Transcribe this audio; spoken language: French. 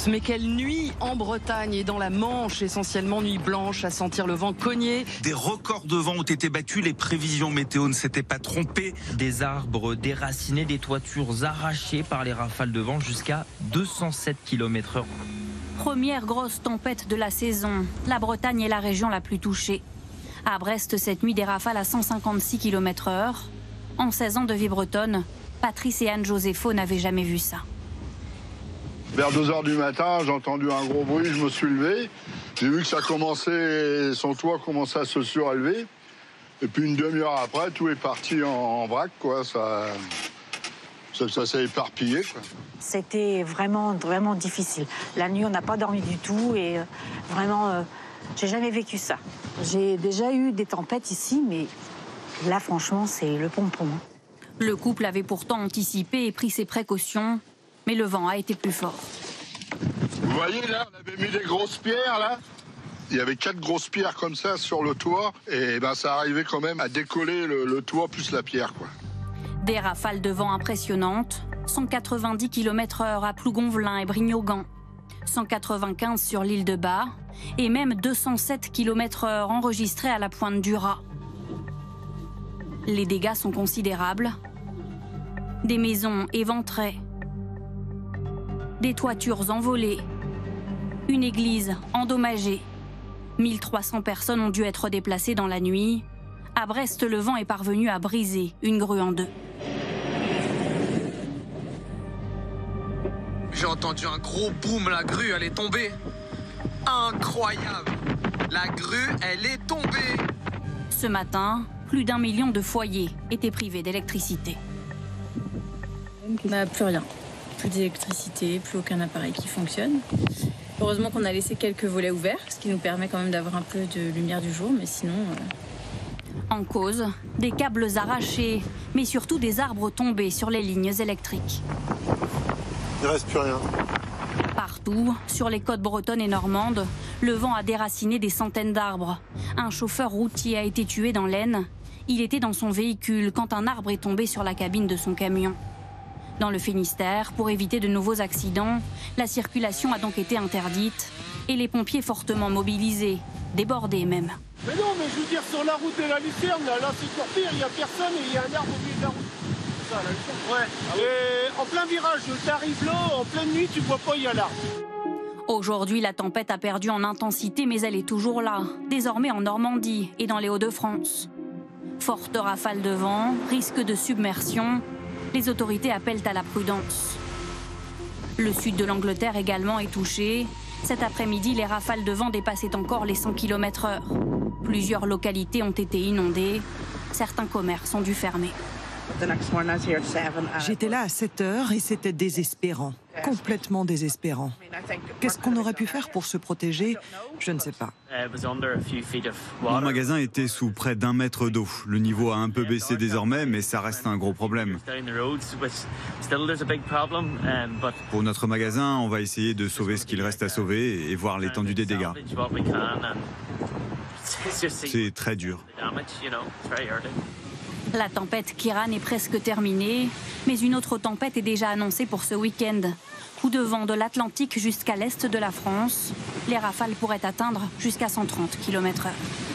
Mais quelle nuit en Bretagne et dans la Manche, essentiellement nuit blanche, à sentir le vent cogner. Des records de vent ont été battus, les prévisions météo ne s'étaient pas trompées. Des arbres déracinés, des toitures arrachées par les rafales de vent jusqu'à 207 km/h. Première grosse tempête de la saison. La Bretagne est la région la plus touchée. À Brest, cette nuit, des rafales à 156 km/h. En 16 ans de vie bretonne, Patrice et Anne Josépho n'avaient jamais vu ça. Vers 2 h du matin, j'ai entendu un gros bruit, je me suis levé. J'ai vu que ça commençait, son toit commençait à se surélever. Et puis une demi-heure après, tout est parti en vrac, quoi. Ça s'est éparpillé, quoi. C'était vraiment difficile. La nuit, on n'a pas dormi du tout et vraiment, j'ai jamais vécu ça. J'ai déjà eu des tempêtes ici, mais là, franchement, c'est le pompon. Le couple avait pourtant anticipé et pris ses précautions, mais le vent a été plus fort. Vous voyez, là, on avait mis des grosses pierres, là. Il y avait 4 grosses pierres comme ça sur le toit, et ben ça arrivait quand même à décoller le toit plus la pierre, quoi. Des rafales de vent impressionnantes, 190 km/h à Plougonvelin et Brignogan, 195 sur l'île de Bar et même 207 km/h enregistrés à la pointe du Raz. Les dégâts sont considérables. Des maisons éventrées, des toitures envolées, une église endommagée. 1300 personnes ont dû être déplacées dans la nuit. À Brest, le vent est parvenu à briser une grue en deux. J'ai entendu un gros boom, la grue, elle est tombée. Incroyable! La grue, elle est tombée! Ce matin, plus d'1 million de foyers étaient privés d'électricité. On n'a plus rien. Plus d'électricité, plus aucun appareil qui fonctionne. Heureusement qu'on a laissé quelques volets ouverts, ce qui nous permet quand même d'avoir un peu de lumière du jour, mais sinon... En cause, des câbles arrachés, mais surtout des arbres tombés sur les lignes électriques. Il ne reste plus rien. Partout, sur les côtes bretonnes et normandes, le vent a déraciné des centaines d'arbres. Un chauffeur routier a été tué dans l'Aisne. Il était dans son véhicule quand un arbre est tombé sur la cabine de son camion. Dans le Finistère, pour éviter de nouveaux accidents, la circulation a donc été interdite et les pompiers fortement mobilisés, débordés même. Mais non, mais je veux dire, sur la route de la Lucerne, là c'est encore pire, il n'y a personne et il y a un arbre au milieu de la route. Ça, la Lucerne. Ouais. Ah ouais. Et en plein virage, t'arrives là, en pleine nuit, tu vois pas, il y a l'arbre. Aujourd'hui, la tempête a perdu en intensité, mais elle est toujours là, désormais en Normandie et dans les Hauts-de-France. Forte rafale de vent, risque de submersion, les autorités appellent à la prudence. Le sud de l'Angleterre également est touché. Cet après-midi, les rafales de vent dépassaient encore les 100 km/h. Plusieurs localités ont été inondées. Certains commerces ont dû fermer. J'étais là à 7 h et c'était désespérant, complètement désespérant. Qu'est-ce qu'on aurait pu faire pour se protéger? Je ne sais pas. Mon magasin était sous près d'1 mètre d'eau. Le niveau a un peu baissé désormais, mais ça reste un gros problème. Pour notre magasin, on va essayer de sauver ce qu'il reste à sauver et voir l'étendue des dégâts. C'est très dur. La tempête Kiran est presque terminée, mais une autre tempête est déjà annoncée pour ce week-end. Coup de vent de l'Atlantique jusqu'à l'est de la France. Les rafales pourraient atteindre jusqu'à 130 km/h.